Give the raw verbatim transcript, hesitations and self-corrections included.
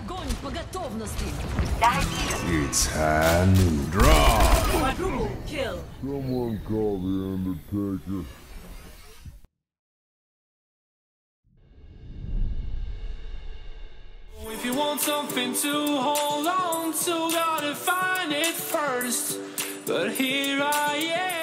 Огонь по готовности. It's high noon. Draw! Quadruple kill. Someone call the Undertaker. If you want something to hold on to, gotta find it first. But here I am.